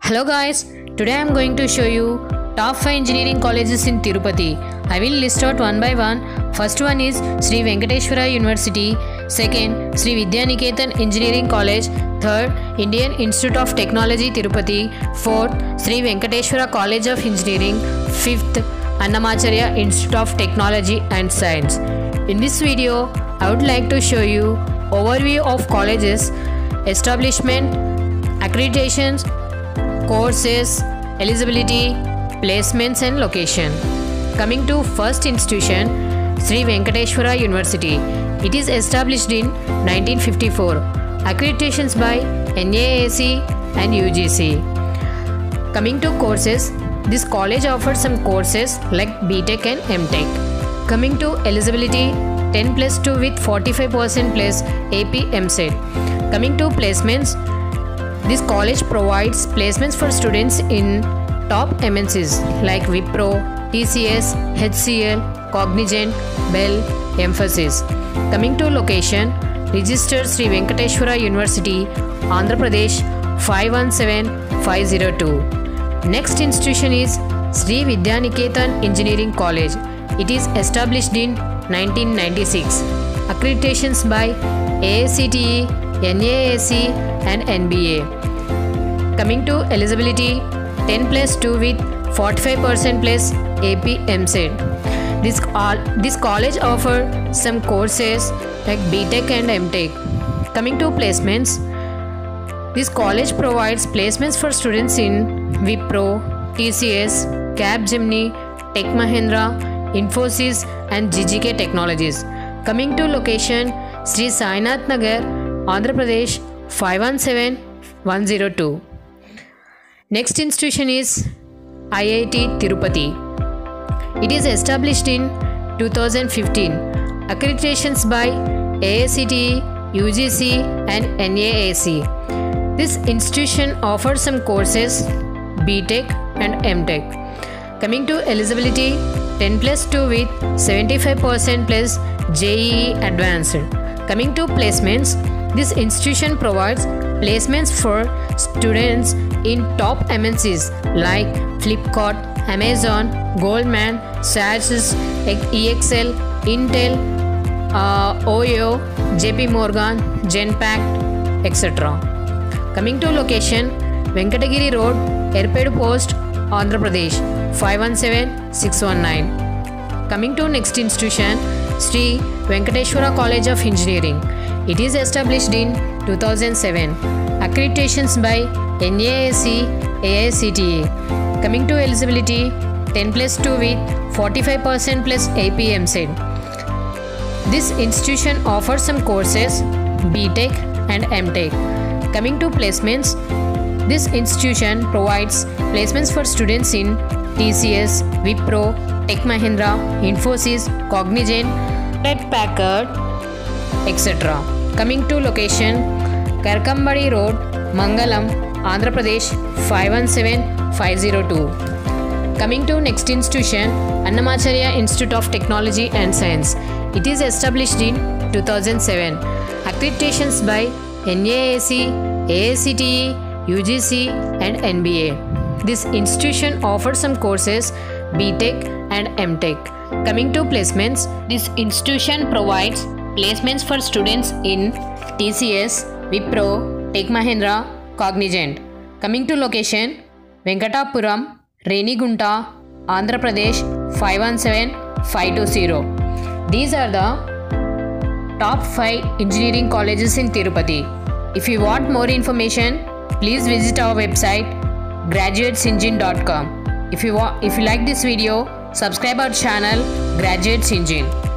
Hello guys, today I am going to show you top 5 engineering colleges in Tirupati. I will list out one by one. First one is Sri Venkateshwara University. Second, Sri Vidyaniketan Engineering College. Third, Indian Institute of Technology Tirupati. Fourth, Sri Venkateshwara College of Engineering. Fifth, Annamacharya Institute of Technology and Science. In this video, I would like to show you overview of colleges, establishment, accreditations, courses, eligibility, placements and location. Coming to first institution, Sri Venkateshwara University. It is established in 1954. Accreditations by NAAC and UGC. Coming to courses, this college offers some courses like BTech and MTech. Coming to eligibility, 10 plus 2 with 45% plus AP MSET. Coming to placements, this college provides placements for students in top MNCs like Wipro, TCS, HCL, Cognizant, Bell, Mphasis. Coming to location, registered Sri Venkateshwara University, Andhra Pradesh 517502. Next institution is Sri Vidyaniketan Engineering College. It is established in 1996. Accreditations by AICTE, NAAC and NBA. Coming to eligibility, 10 plus 2 with 45% plus AP MSET. This college offers some courses like BTech and MTech. Coming to placements, this college provides placements for students in Wipro, TCS, Capgemini, Tech Mahindra, Infosys and GGK Technologies. Coming to location, Sri Sainath Nagar, Andhra Pradesh 517102. Next institution is IIT Tirupati. It is established in 2015. Accreditations by AICTE, UGC and NAAC. This institution offers some courses BTech and MTech. Coming to eligibility, 10 plus 2 with 75% plus JEE Advanced. Coming to placements, this institution provides placements for students in top MNCs like Flipkart, Amazon, Goldman, Sachs, EXL, Intel, OYO, JP Morgan, Genpact, etc. Coming to location, Venkatagiri Road, Erpedu Post, Andhra Pradesh 517619. Coming to next institution, Sri Venkateshwara College of Engineering. It is established in 2007. Accreditations by NAAC, AICTE. Coming to eligibility, 10 plus 2 with 45% plus AP MSET. This institution offers some courses BTech and MTech. Coming to placements, this institution provides placements for students in TCS, Wipro, Tech Mahindra, Infosys, Cognizant, Hewlett Packard, etc. Coming to location, Karkambadi Road, Mangalam, Andhra Pradesh 517502. Coming to next institution, Annamacharya Institute of Technology and Science. It is established in 2007. Accreditations by NAAC, AICTE, UGC and NBA. This institution offers some courses BTech and MTech. Coming to placements, this institution provides placements for students in TCS, Wipro, Tech Mahindra, Cognizant. Coming to location, Venkatapuram, Renigunta, Andhra Pradesh 517520. These are the top 5 engineering colleges in Tirupati. If you want more information, please visit our website graduatesengine.com. If you like this video, subscribe our channel Graduates Engine.